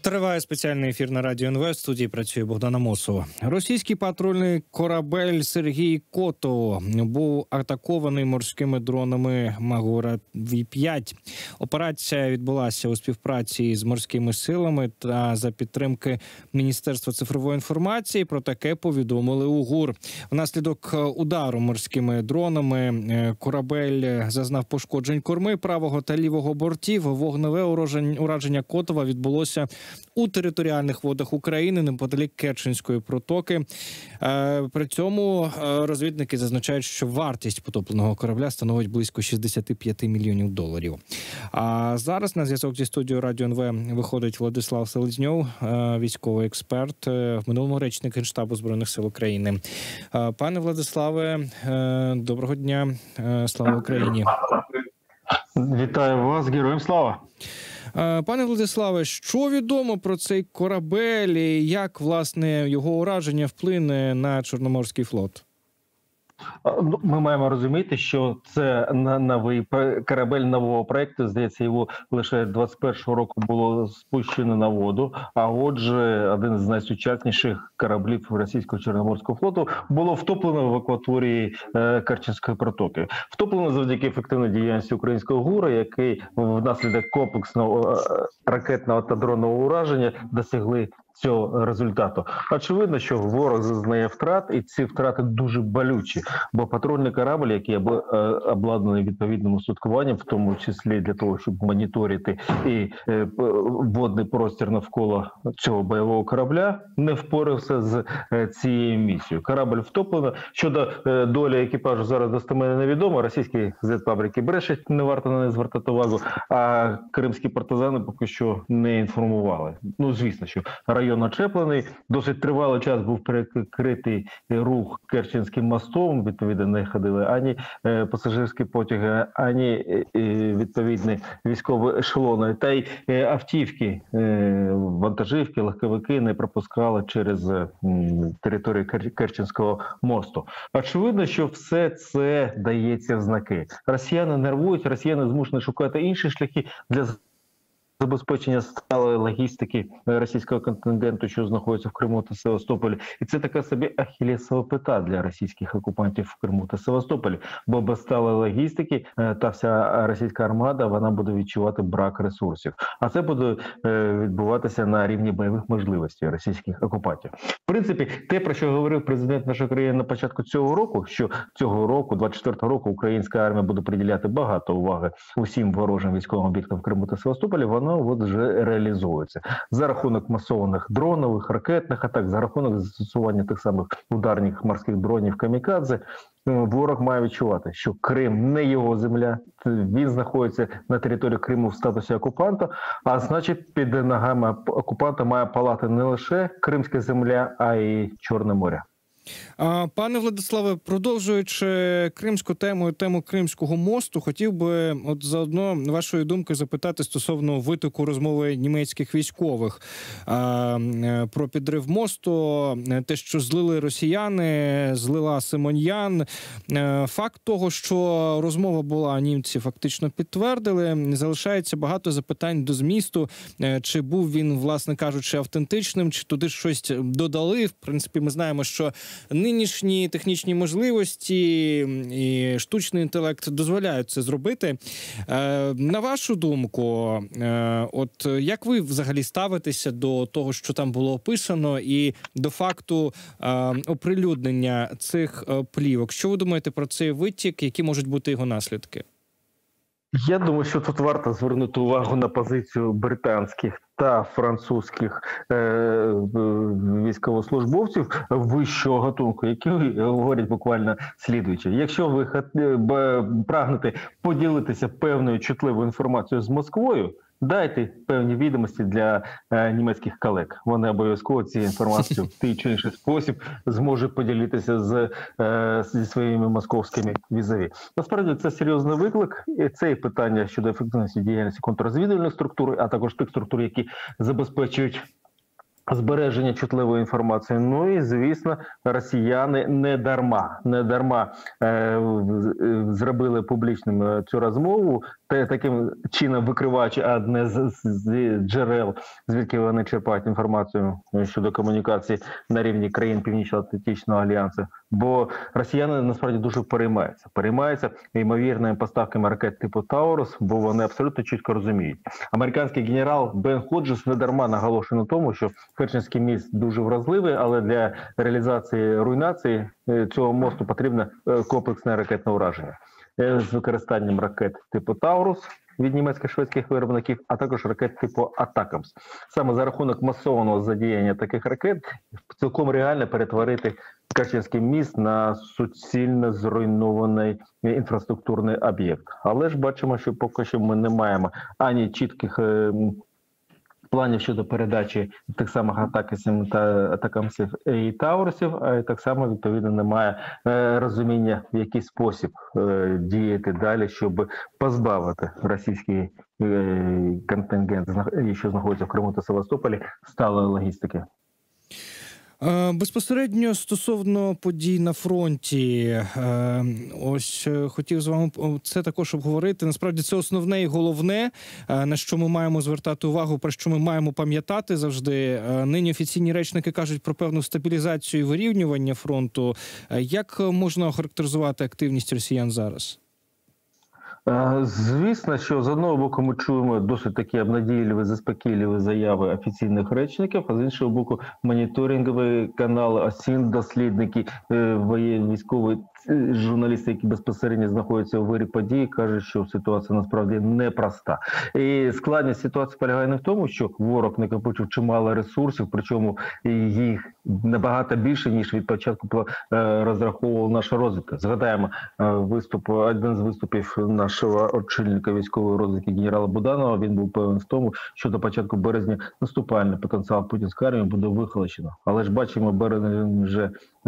Триває спеціальний ефір на Радіо НВ. В студії працює Богдана Мосова. Російський патрульний корабель «Сергій Котов» був атакований морськими дронами Магура-5. Операція відбулася у співпраці з морськими силами та за підтримки Міністерства цифрової інформації. Про таке повідомили у ГУР. Внаслідок удару морськими дронами корабель зазнав пошкоджень корми правого та лівого бортів. Вогневе ураження Котова відбулося у територіальних водах України неподалік Керченської протоки. При цьому розвідники зазначають, що вартість потопленого корабля становить близько 65 мільйонів доларів. А зараз на зв'язок зі студією Радіо НВ виходить Владислав Селезньов, військовий експерт, в минулому речник Генштабу Збройних сил України. Пане Владиславе, доброго дня, слава Україні. Вітаю вас, героям слава. Пане Владиславе, що відомо про цей корабель і як, власне, його ураження вплине на Чорноморський флот? Ми маємо розуміти, що це новий корабель нового проєкту. Здається, його лише 21-го року було спущено на воду. А отже, один з найсучасніших кораблів російського Чорноморського флоту було втоплено в акваторії Керченської протоки. Втоплено завдяки ефективній діяльності українського ГУРу, який внаслідок комплексного ракетного та дронного ураження досягли цього результату. Очевидно, що ворог зазнає втрат, і ці втрати дуже болючі, бо патрульний корабль, який обладнаний відповідним устаткуванням, в тому числі для того, щоб моніторити і водний простір навколо цього бойового корабля, не впорався з цією місією. Корабль втоплено. Щодо долі екіпажу зараз достеменно невідомо. Російські зет-фабрики брешуть, не варто на них звертати увагу, а кримські партизани поки що не інформували. Ну, звісно, що район очеплений, досить тривалий час був перекритий рух Керченським мостом, відповідно не ходили ані пасажирські потяги, ані відповідні військові ешелони, та й автівки, вантажівки, легковики не пропускали через територію Керченського мосту. Очевидно, що все це дається в знаки. Росіяни нервують, росіяни змушені шукати інші шляхи для забезпечення сталої логістики російського контингенту, що знаходиться в Криму та Севастополі. І це така собі ахіллесова пета для російських окупантів в Криму та Севастополі. Бо без сталої логістики та вся російська армада, вона буде відчувати брак ресурсів. А це буде відбуватися на рівні бойових можливостей російських окупантів. В принципі, те, про що говорив президент нашої країни на початку цього року, що цього року, 24-го року, українська армія буде приділяти багато уваги усім ворожим військовим об'єктам в Криму та Севастополі, воно от вже реалізується. За рахунок масованих дронових, ракетних атак, за рахунок застосування тих самих ударних морських дронів «Камікадзе», ворог має відчувати, що Крим не його земля, він знаходиться на території Криму в статусі окупанта, а значить під ногами окупанта має палати не лише кримська земля, а й Чорне море. Пане Владиславе, продовжуючи кримську тему, тему Кримського мосту, хотів би от заодно вашої думки запитати стосовно витоку розмови німецьких військових про підрив мосту, те, що злили росіяни, злила Симоньян. Факт того, що розмова була, німці фактично підтвердили, залишається багато запитань до змісту, чи був він, власне кажучи, автентичним, чи туди щось додали. В принципі, ми знаємо, що нинішні технічні можливості і штучний інтелект дозволяють це зробити. На вашу думку, от як ви взагалі ставитеся до того, що там було описано, і до факту оприлюднення цих плівок? Що ви думаєте про цей витік? Які можуть бути його наслідки? Я думаю, що тут варто звернути увагу на позицію британських та французьких військовослужбовців вищого гатунку, які говорять буквально слідуюче. Якщо ви прагнете поділитися певною чутливою інформацією з Москвою, дайте певні відомості для німецьких колег. Вони обов'язково цією інформацією в той чи інший спосіб зможуть поділитися зі своїми московськими візаві. Насправді це серйозний виклик. І це і питання щодо ефективності діяльності контррозвідувальних структур, а також тих структур, які забезпечують збереження чутливої інформації. Ну і, звісно, росіяни не дарма зробили публічним цю розмову, таким чином викриваючи одне з джерел, звідки вони черпають інформацію щодо комунікації на рівні країн Північно-Атлантичного альянсу. Бо росіяни насправді дуже переймаються ймовірними поставками ракет типу «Таурус», бо вони абсолютно чітко розуміють. Американський генерал Бен Ходжес недарма наголошує на тому, що Керченський міст дуже вразливий, але для реалізації руйнації цього мосту потрібне комплексне ракетне ураження з використанням ракет типу «Таурус» від німецько-шведських виробників, а також ракет типу «Атакамс». Саме за рахунок масованого задіяння таких ракет цілком реально перетворити Керченський міст на суцільно зруйнований інфраструктурний об'єкт. Але ж бачимо, що поки що ми не маємо ані чітких планів щодо передачі тих самих атакамсів і таурусів, а так само, відповідно, немає розуміння, в який спосіб діяти далі, щоб позбавити російський контингент, що знаходиться в Криму та Севастополі, сталої логістики. Безпосередньо стосовно подій на фронті, ось хотів з вами це також обговорити. Насправді це основне і головне, на що ми маємо звертати увагу, про що ми маємо пам'ятати завжди. Нині офіційні речники кажуть про певну стабілізацію і вирівнювання фронту. Як можна охарактеризувати активність росіян зараз? Звісно, що з одного боку ми чуємо досить такі обнадійливі, заспокійливі заяви офіційних речників, а з іншого боку моніторингові канали, ОСІН, дослідники, військові журналісти, які безпосередньо знаходяться у вирі подій, кажуть, що ситуація насправді непроста. І складність ситуації полягає не в тому, що ворог накопичив чимало ресурсів, причому їх набагато більше, ніж від початку розраховував наша розвідка. Згадаємо один з виступів нашого очільника військової розвідки генерала Буданова. Він був певен в тому, що до початку березня наступальний потенціал путінської армії буде вихолощено. Але ж бачимо, березень вже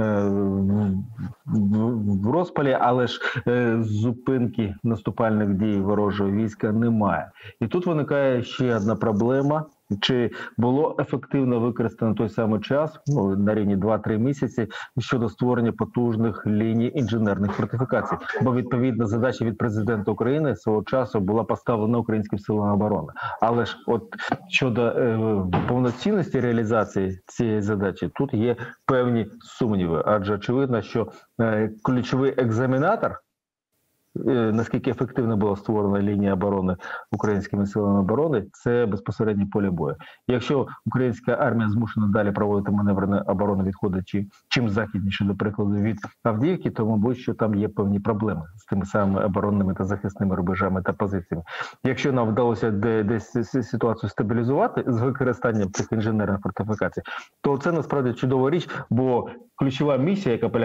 в розпалі, але ж зупинки наступальних дій ворожого війська немає. І тут виникає ще одна проблема. Чи було ефективно використано той самий час, на рівні 2-3 місяці, щодо створення потужних ліній інженерних фортифікацій? Бо відповідна задача від президента України свого часу була поставлена українським силам оборони. Але ж от щодо повноцінності реалізації цієї задачі, тут є певні сумніви. Адже очевидно, що ключовий екзаменатор, наскільки ефективно була створена лінія оборони українськими силами оборони, це безпосередньо поле бою. Якщо українська армія змушена далі проводити маневрені оборони, відходячи чим західніше, до прикладу, від Авдіївки, то, мабуть, що там є певні проблеми з тими самими оборонними та захисними рубежами та позиціями. Якщо нам вдалося десь ситуацію стабілізувати з використанням цих інженерних фортифікацій, то це насправді чудова річ, бо ключова місія, яка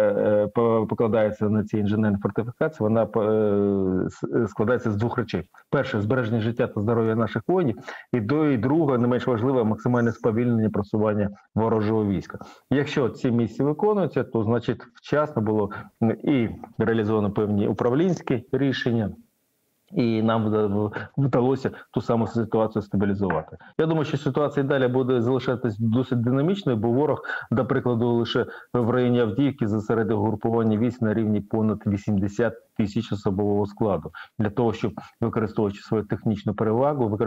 покладається на ці інженерні фортифікації, вона складається з двох речей. Перше – збереження життя та здоров'я наших воїнів, і друге, не менш важливе, максимальне сповільнення просування ворожого війська. Якщо ці місії виконуються, то, значить, вчасно було і реалізовано певні управлінські рішення, і нам вдалося ту саму ситуацію стабілізувати. Я думаю, що ситуація далі буде залишатись досить динамічною, бо ворог, до прикладу, лише в районі Авдіївки зосередив групування військ на рівні понад 80 тисяч особового складу. Для того, щоб, використовуючи свою технічну перевагу,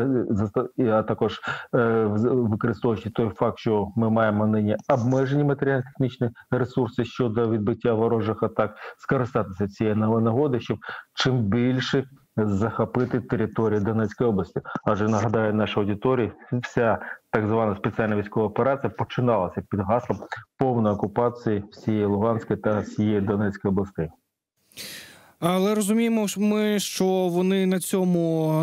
а також використовуючи той факт, що ми маємо нині обмежені матеріально-технічні ресурси щодо відбиття ворожих атак, скористатися цією нагоди, щоб чим більше захопити територію Донецької області. Адже, нагадаю нашій аудиторії, вся так звана спеціальна військова операція починалася під гаслом повної окупації всієї Луганської та всієї Донецької областей. Але розуміємо ми, що вони на цьому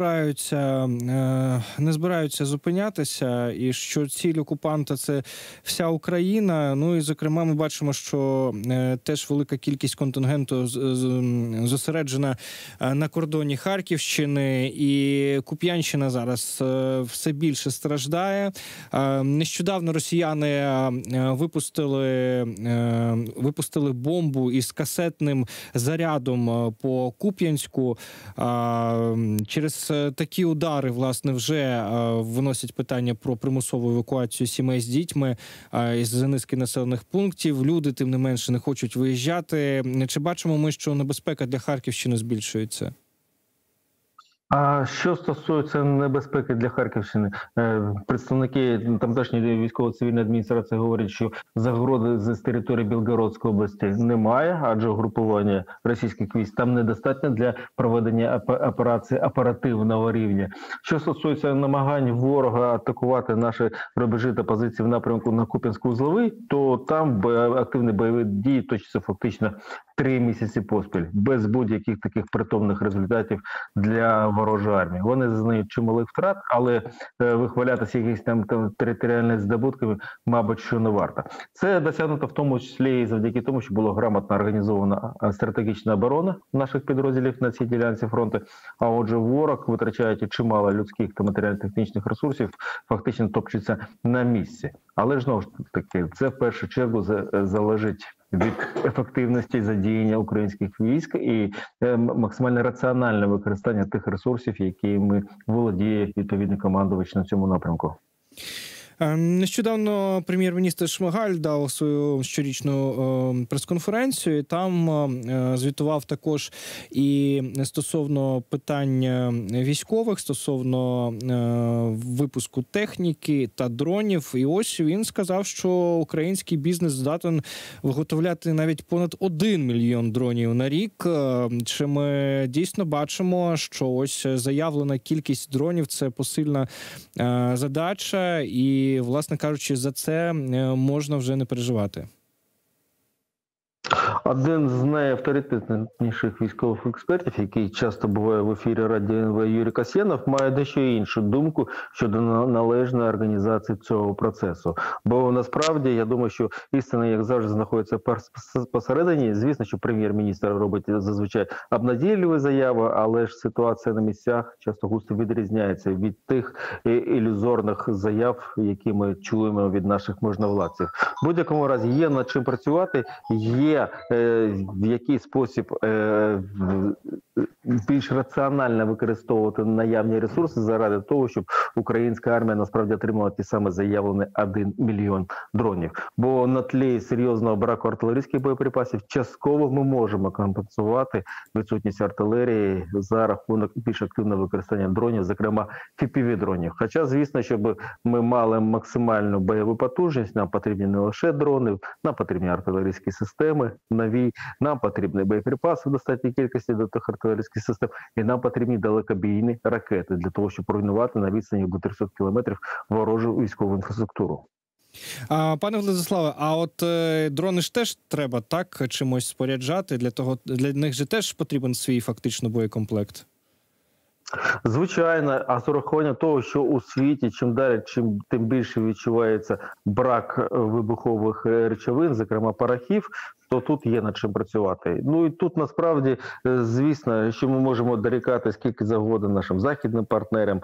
не збираються зупинятися, і що ціль окупанта – це вся Україна. Ну і, зокрема, ми бачимо, що теж велика кількість контингенту зосереджена на кордоні Харківщини, і Куп'янщина зараз все більше страждає. Нещодавно росіяни випустили бомбу із касетним зарядом згодом по Куп'янську. Через такі удари, власне, вже виносять питання про примусову евакуацію сімей з дітьми із низки населених пунктів. Люди, тим не менше, не хочуть виїжджати. Чи бачимо ми, що небезпека для Харківщини збільшується? А що стосується небезпеки для Харківщини, представники тамтешньої військово-цивільної адміністрації говорять, що загрози з території Білгородської області немає, адже угрупування російських військ там недостатньо для проведення операції оперативного рівня. Що стосується намагань ворога атакувати наші рубежі та позиції в напрямку на Куп'янськ-Узловий, то там активні бойові дії точаться фактично 3 місяці поспіль, без будь-яких таких притомних результатів для ворожої армії. Вони зазнають чималих втрат, але вихвалятися якісь там територіальними здобутками, мабуть, що не варто. Це досягнуто в тому числі і завдяки тому, що була грамотно організована стратегічна оборона наших підрозділів на цій ділянці фронту. А отже, ворог, витрачаючи чимало людських та матеріально-технічних ресурсів, фактично топчеться на місці. Але ж, знову ж таки, це в першу чергу залежить від ефективності задіяння українських військ і максимально раціональне використання тих ресурсів, якими володіє відповідний командувач на цьому напрямку. Нещодавно прем'єр-міністр Шмигаль дав свою щорічну прес-конференцію, і там звітував також і стосовно питань військових, стосовно випуску техніки та дронів. І ось він сказав, що український бізнес здатен виготовляти навіть понад 1 мільйон дронів на рік. Чи ми дійсно бачимо, що ось заявлена кількість дронів – це посильна задача, і, власне кажучи, за це можна вже не переживати? Один з найавторитетніших військових експертів, який часто буває в ефірі Радіо НВ, Юрій Касьянов, має дещо іншу думку щодо належної організації цього процесу. Бо насправді, я думаю, що істина, як завжди, знаходиться посередині. Звісно, що прем'єр-міністр робить зазвичай обнадійливі заяви, але ж ситуація на місцях часто густо відрізняється від тих ілюзорних заяв, які ми чуємо від наших можновладців. В будь-якому разі є над чим працювати, є в який спосіб більш раціонально використовувати наявні ресурси заради того, щоб українська армія насправді отримала ті саме заявлені 1 мільйон дронів. Бо на тлі серйозного браку артилерійських боєприпасів частково ми можемо компенсувати відсутність артилерії за рахунок більш активного використання дронів, зокрема FPV-дронів. Хоча, звісно, щоб ми мали максимальну бойову потужність, нам потрібні не лише дрони, нам потрібні артилерійські системи нові, нам потрібні боєприпаси в достатній кількості до тих артилерійських систем, і нам потрібні далекобійні ракети для того, щоб руйнувати на відстані до 300 кілометрів ворожу військову інфраструктуру. Пане Владиславе, а от дрони ж теж треба так чимось споряджати, для них же теж потрібен свій фактично боєкомплект? Звичайно, а з урахуванням того, що у світі чим далі, тим більше відчувається брак вибухових речовин, зокрема порохів, то тут є над чим працювати. Ну і тут насправді, звісно, що ми можемо дорікати скільки завгодно нашим західним партнерам,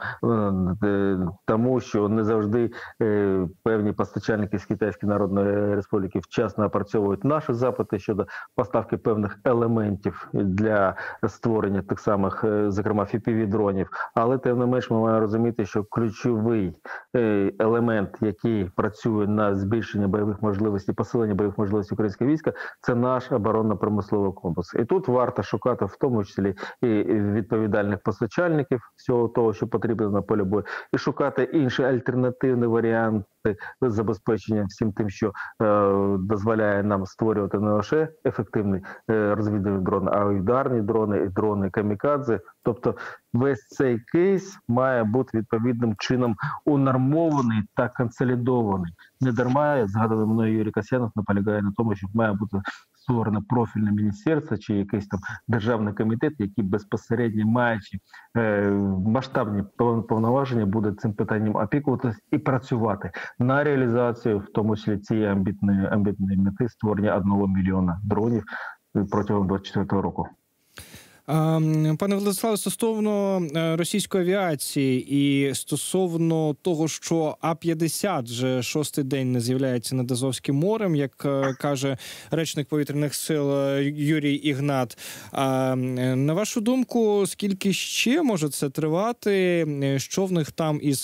тому що не завжди певні постачальники з Китайської Народної Республіки вчасно опрацьовують наші запити щодо поставки певних елементів для створення тих самих, зокрема, FPV-дронів. Але тим не менш ми маємо розуміти, що ключовий елемент, який працює на збільшення бойових можливостей, посилення бойових можливостей українського війська, це наш оборонно-промисловий комплекс. І тут варто шукати в тому числі і відповідальних постачальників всього того, що потрібно на полі бою, і шукати інші альтернативні варіанти забезпечення всім тим, що дозволяє нам створювати не лише ефективні розвідувальні дрони, а й ударні дрони, і дрони камікадзе. Тобто весь цей кейс має бути відповідним чином унормований та консолідований. Не дарма, згаданий мною Юрій Касьянов, наполягає на тому, що має бути створено профільне міністерство чи якийсь там державний комітет, який безпосередньо, маючи масштабні повноваження, буде цим питанням опікуватися і працювати на реалізацію, в тому числі цієї амбітної мети створення 1 мільйона дронів протягом 2024 року. Пане Владиславе, стосовно російської авіації і стосовно того, що А-50 вже шостий день не з'являється над Азовським морем, як каже речник повітряних сил Юрій Ігнат. На вашу думку, скільки ще може це тривати? Що в них там із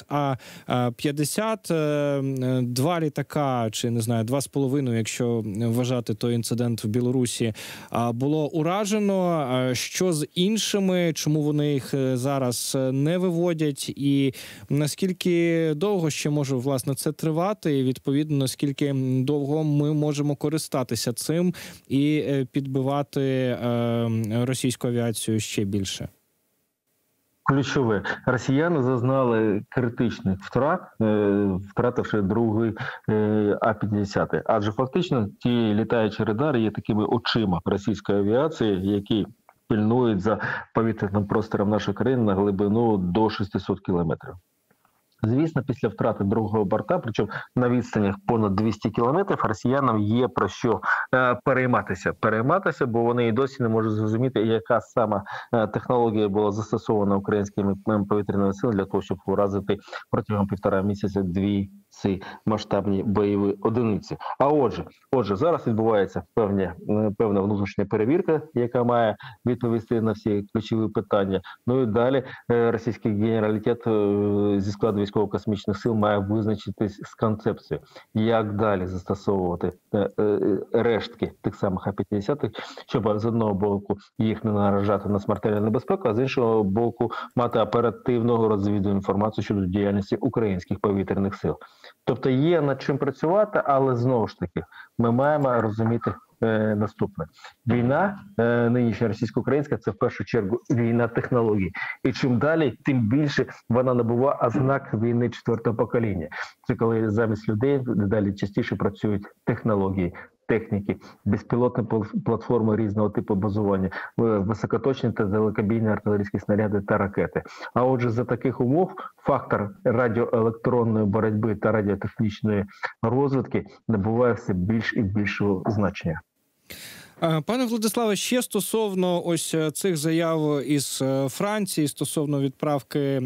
А-50? 2 літака, чи, не знаю, 2,5, якщо вважати той інцидент в Білорусі, було уражено. Що з іншими, чому вони їх зараз не виводять, і наскільки довго ще може, власне, це тривати, і, відповідно, наскільки довго ми можемо користатися цим і підбивати російську авіацію ще більше? Ключове. Росіяни зазнали критичних втрат, втративши другий А-50. Адже фактично ті літаючі радари є такими очима російської авіації, які пильнують за повітряним простором нашої країни на глибину до 600 кілометрів. Звісно, після втрати другого борта, причому на відстанях понад 200 кілометрів, росіянам є про що перейматися, бо вони і досі не можуть зрозуміти, яка сама технологія була застосована українськими повітряними силами для того, щоб уразити протягом 1,5 місяця 2 ці масштабні бойові одиниці. А отже, зараз відбувається певна внутрішня перевірка, яка має відповісти на всі ключові питання. Ну і далі російський генералітет зі складу військово-космічних сил має визначитись з концепцією, як далі застосовувати рештки тих самих А-50, щоб з одного боку їх не наражати на смертельну небезпеку, а з іншого боку мати оперативну розвідувальну інформацію щодо діяльності українських повітряних сил. Тобто є над чим працювати, але знову ж таки ми маємо розуміти наступне. Війна нинішня російсько-українська – це в першу чергу війна технологій. І чим далі, тим більше вона набуває ознак війни 4-го покоління. Це коли замість людей дедалі частіше працюють технології, техніки, безпілотні платформи різного типу базування, високоточні та далекобійні артилерійські снаряди та ракети. А отже, за таких умов фактор радіоелектронної боротьби та радіотехнічної розвитки набуває все більш і більшого значення. Пане Владиславе, ще стосовно ось цих заяв із Франції, стосовно відправки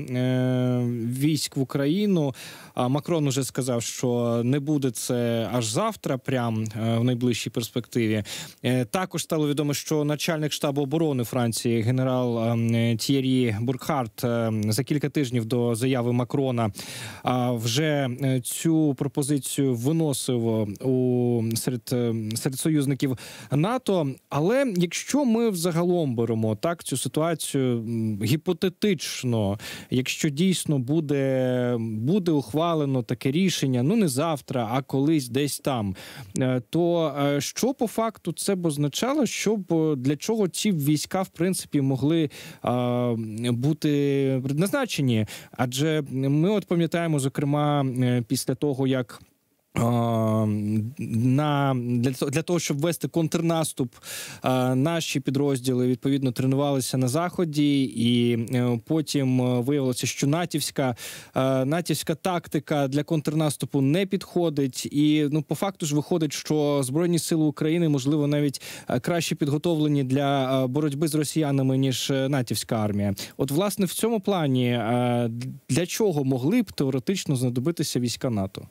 військ в Україну, Макрон уже сказав, що не буде це аж завтра, прям в найближчій перспективі. Також стало відомо, що начальник штабу оборони Франції генерал Т'єрі Буркхарт за кілька тижнів до заяви Макрона вже цю пропозицію виносив серед союзників НАТО. Але якщо ми взагалом беремо так цю ситуацію гіпотетично, якщо дійсно буде ухвалено таке рішення, ну не завтра, а колись десь там, то що по факту це б означало, для чого ці війська в принципі могли бути призначені? Адже ми от пам'ятаємо, зокрема, після того, як для того, щоб вести контрнаступ, наші підрозділи відповідно тренувалися на заході, і потім виявилося, що натівська тактика для контрнаступу не підходить, і по факту ж виходить, що Збройні сили України, можливо, навіть краще підготовлені для боротьби з росіянами, ніж натівська армія. От, власне, в цьому плані для чого могли б теоретично знадобитися війська НАТО?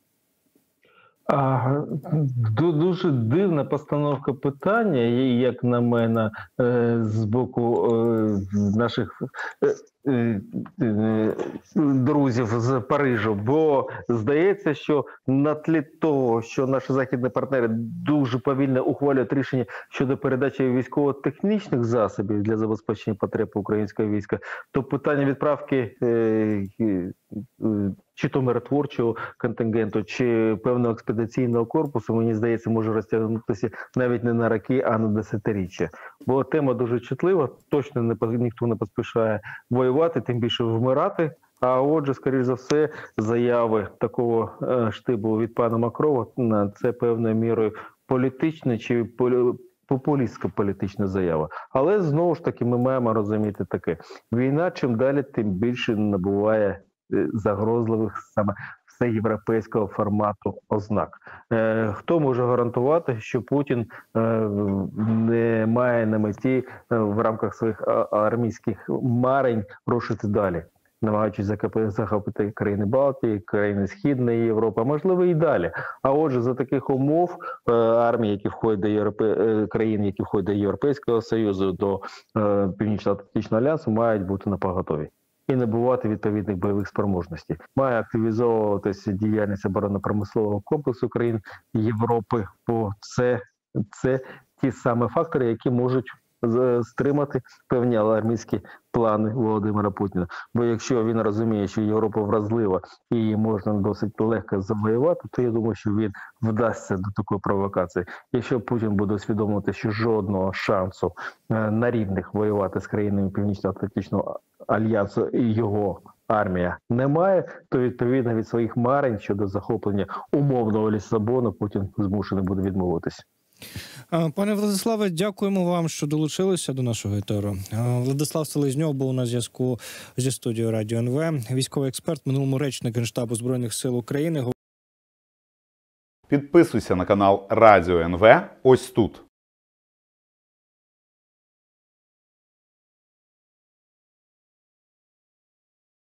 Дуже дивна постановка питання, як на мене, з боку наших друзів з Парижу, бо здається, що на тлі того, що наші західні партнери дуже повільно ухвалюють рішення щодо передачі військово-технічних засобів для забезпечення потреб українського війська, то питання відправки чи то миротворчого контингенту, чи певного експедиційного корпусу, мені здається, може розтягнутися навіть не на роки, а на десятиріччя. Бо тема дуже чутлива, точно ніхто не поспішає воювати, тим більше вмирати. А отже, скоріш за все, заяви такого штибу від пана Макрона – це певною мірою політична чи популістська політична заява. Але, знову ж таки, ми маємо розуміти таке. Війна чим далі, тим більше набуває загрозливих саме це європейського формату ознак. Хто може гарантувати, що Путін не має на меті в рамках своїх армійських марень рушити далі, намагаючись захопити країни Балтії, країни Східної Європи, а можливо і далі. А отже, за таких умов армії, які входять до країн, які входять до Європейського Союзу, до Північно-Атлантичного альянсу, мають бути напоготові і набувати відповідних бойових спроможностей. Має активізовуватися діяльність оборонно-промислового комплексу країн Європи, бо це ті самі фактори, які можуть стримати певні алармістські плани Володимира Путіна. Бо якщо він розуміє, що Європа вразлива і її можна досить легко завоювати, то я думаю, що він вдасться до такої провокації. Якщо Путін буде усвідомлювати, що жодного шансу на рівних воювати з країнами Північно-Атлантичного альянсу і його армія немає, то відповідно від своїх марень щодо захоплення умовного Лісабону Путін змушений буде відмовитися. Пане Владиславе, дякуємо вам, що долучилися до нашого етеру. Владислав Селезньов був на зв'язку зі студією Радіо НВ, військовий експерт, минулому речник Генштабу Збройних сил України. Підписуйся на канал Радіо НВ ось тут.